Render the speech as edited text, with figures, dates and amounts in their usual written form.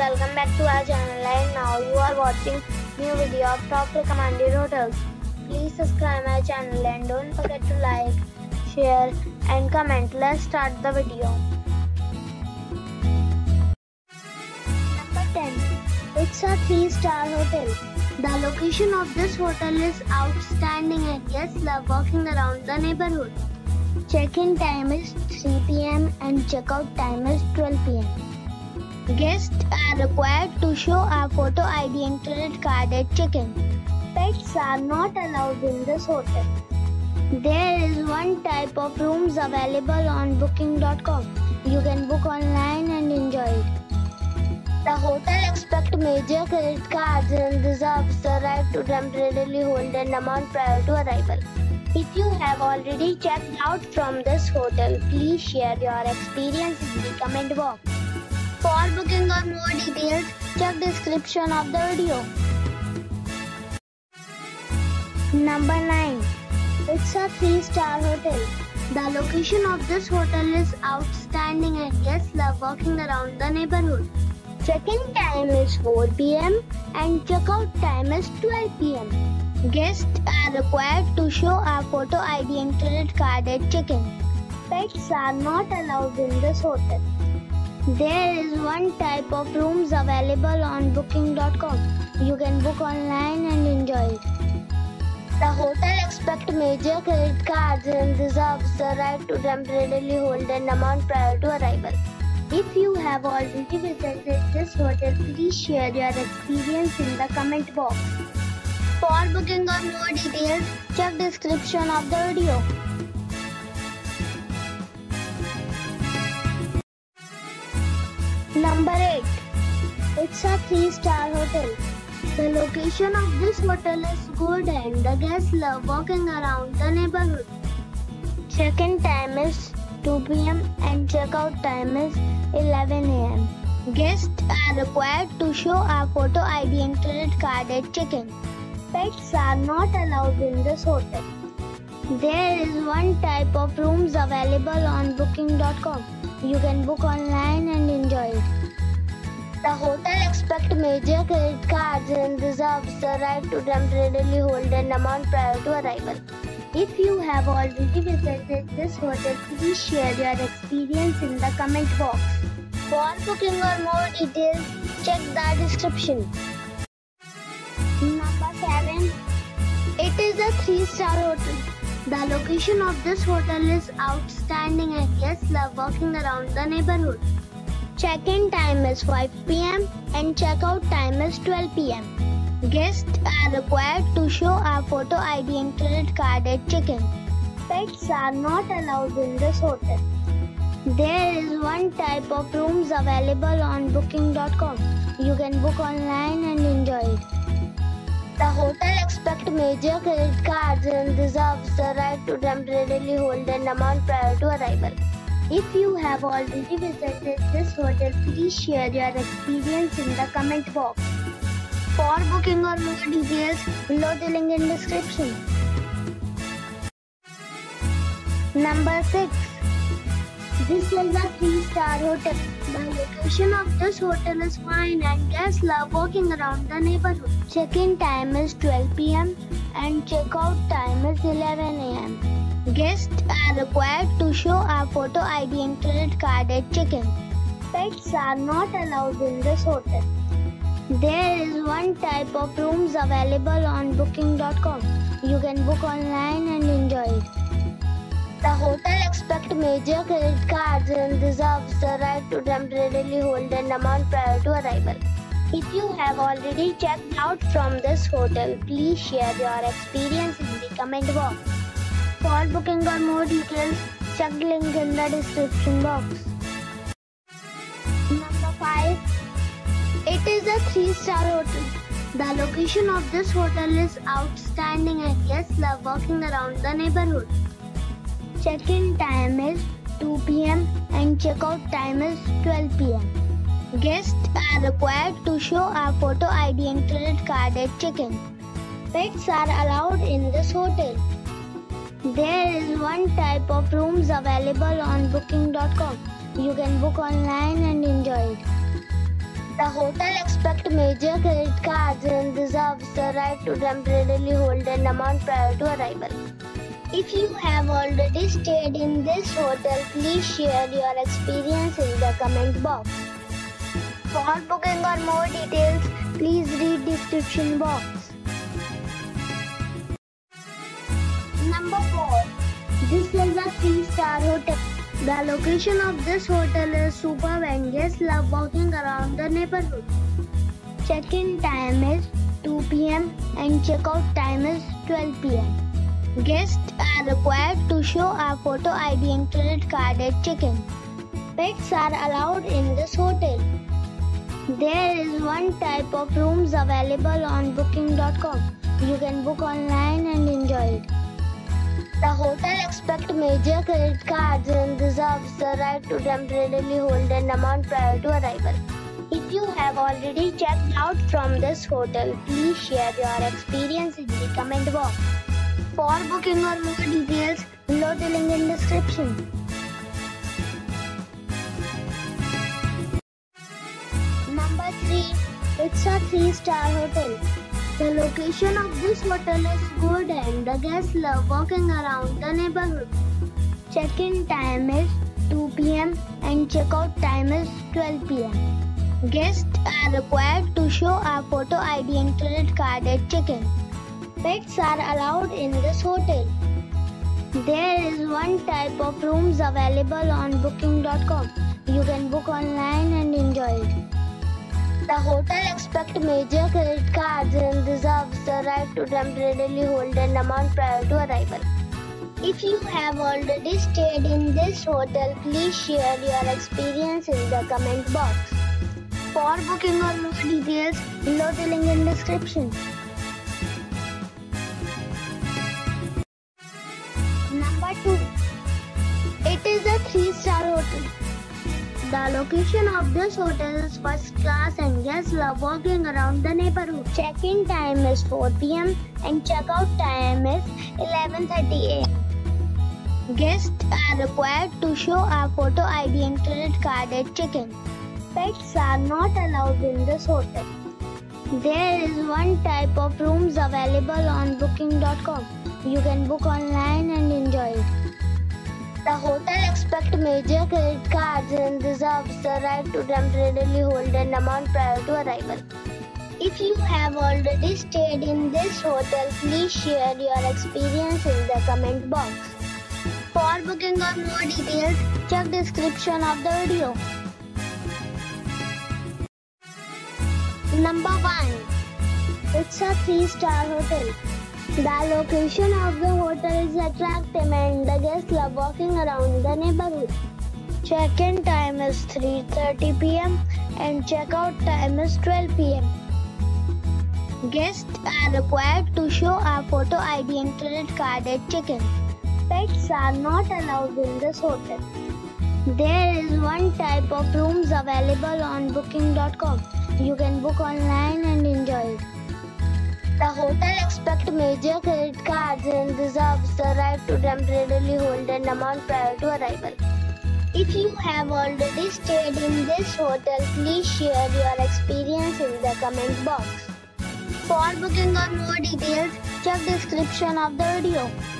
welcome back to our channel, and now you are watching new video of top recommended hotels. Please subscribe my channel and don't forget to like, share and comment. Let's start the video. Number 10. It's a 3-star hotel. The location of this hotel is outstanding and guests love walking around the neighborhood. Check-in time is 3 p.m. and check-out time is 12 p.m. Guests are required to show a photo ID and credit card at check-in. Pets are not allowed in this hotel. There is one type of rooms available on booking.com. You can book online and enjoy it. The hotel expects major credit cards and reserves the right to temporarily hold an amount prior to arrival. If you have already checked out from this hotel, please share your experience in the comment box. For booking or more details, check description of the video. Number 9. It's a 3-star hotel. The location of this hotel is outstanding and guests love walking around the neighborhood. Check-in time is 4 p.m. and check-out time is 12 p.m. Guests are required to show a photo ID and credit card at check-in. Pets are not allowed in this hotel. There is one type of rooms available on booking.com. You can book online and enjoy it. The hotel expects major credit cards and reserves the right to temporarily hold an amount prior to arrival. If you have already visited this hotel, please share your experience in the comment box. For booking or more details, check description of the video. Number 8. It's a 3-star hotel. The location of this hotel is good and the guests love walking around the neighborhood. Check-in time is 2 p.m. and check-out time is 11 a.m. Guests are required to show a photo ID and credit card at check-in. Pets are not allowed in this hotel. There is one type of rooms available on booking.com. You can book online and enjoy it. The hotel expects major credit cards and reserves the right to temporarily hold an amount prior to arrival. If you have already visited this hotel, please share your experience in the comment box. For booking or more details, check the description. Number 7. It is a 3-star hotel. The location of this hotel is outstanding and guests love walking around the neighborhood. Check-in time is 5 p.m. and check-out time is 12 p.m. Guests are required to show a photo ID and credit card at check-in. Pets are not allowed in this hotel. There is one type of rooms available on booking.com. You can book online and enjoy it. The hotel expects major credit cards and reserves the right to temporarily hold an amount prior to arrival. If you have already visited this hotel, please share your experience in the comment box. For booking or more details, below the link in description. Number 6. This is a 3-star hotel. The location of this hotel is fine and guests love walking around the neighborhood. Check-in time is 12 p.m. and check-out time is 11 a.m. Guests are required to show a photo ID and credit card at check-in. Pets are not allowed in this hotel. There is one type of rooms available on booking.com. You can book online and enjoy it. The hotel expects major credit cards and reserves the right to temporarily hold an amount prior to arrival. If you have already checked out from this hotel, please share your experience in the comment box. For booking or more details, check the link in the description box. Number 5. It is a 3-star hotel. The location of this hotel is outstanding and guests love walking around the neighborhood. Check-in time is 2 p.m. and check-out time is 12 p.m. Guests are required to show a photo ID and credit card at check-in. Pets are allowed in this hotel. There is one type of rooms available on booking.com. You can book online and enjoy it. The hotel expects major credit cards and reserves the right to temporarily hold an amount prior to arrival. If you have already stayed in this hotel, please share your experience in the comment box. For booking or more details, please read description box. Number 4. This is a 3-star hotel. The location of this hotel is superb and guests love walking around the neighborhood. Check-in time is 2 p.m. and check-out time is 12 p.m. Guests are required to show a photo ID and credit card at check-in. Pets are allowed in this hotel. There is one type of rooms available on booking.com. You can book online and enjoy it. The hotel expects major credit cards and reserves the right to temporarily hold an amount prior to arrival. If you have already checked out from this hotel, please share your experience in the comment box. For booking or more details, below the link in description. Number 3. It's a 3-star hotel. The location of this hotel is good and the guests love walking around the neighborhood. Check-in time is 2 p.m. and check-out time is 12 p.m. Guests are required to show a photo ID and credit card at check-in. Pets are allowed in this hotel. There is one type of rooms available on booking.com. You can book online and enjoy it. The hotel expects major credit cards and reserves the right to temporarily hold an amount prior to arrival. If you have already stayed in this hotel, please share your experience in the comment box. For booking or more details, below the link in description. Number 2. It is a 3-star hotel. The location of this hotel is first class and guests love walking around the neighborhood. Check-in time is 4 p.m. and check-out time is 11:30 a.m. Guests are required to show a photo ID and credit card at check-in. Pets are not allowed in this hotel. There is one type of rooms available on booking.com. You can book online and enjoy it. The hotel expects major credit cards and reserves the right to temporarily hold an amount prior to arrival. If you have already stayed in this hotel, please share your experience in the comment box. For booking or more details, check description of the video. Number 1. It's a 3-star hotel. The location of the hotel is attractive and the guests love walking around the neighborhood. Check-in time is 3:30 p.m. and check-out time is 12 p.m. Guests are required to show a photo ID and credit card at check-in. Pets are not allowed in this hotel. There is one type of rooms available on booking.com. You can book online and enjoy it. The hotel expects major credit cards and reserves the right to temporarily hold an amount prior to arrival. If you have already stayed in this hotel, please share your experience in the comment box. For booking or more details, check description of the video.